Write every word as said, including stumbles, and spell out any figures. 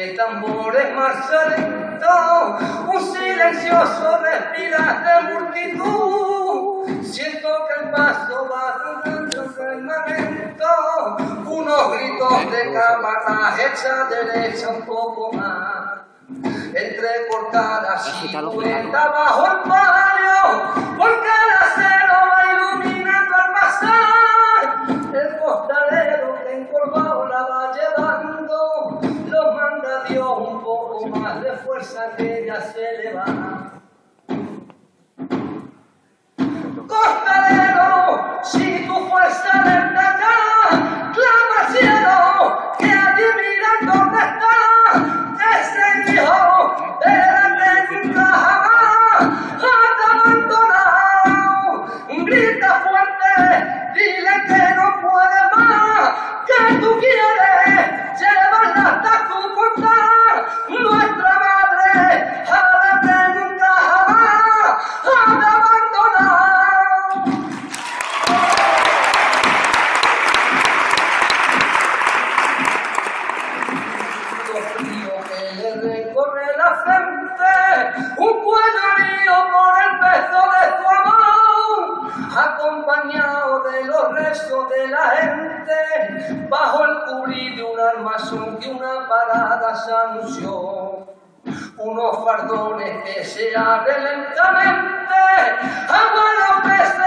de tambores marchalentos, un silencioso respirar de multitud. Siento que el paso va dando permanente, unos gritos de cámara hecha derecha un poco más, entrecortada silueta bajo el palio, porque el acero va iluminando al pasar. El costalero que encorvado la va llevando, los manda Dios un poco más de fuerza que ya se le va. Costalero, si tu fuerza desde acá, clama al cielo, que allí mira dónde está ese hijo de la que nunca jamás ha abandonado. Grita fuerte, dile que no puede más, que tú quieres llevarla hasta tu portal, nuestra madre, a la que nunca jamás ha abandonado. Un cuello herido por el peso de tu amor, acompañado de los restos de la gente, bajo el cubrir de un armazón que una parada se anunció. Unos fardones que se abren lentamente, a buenos peces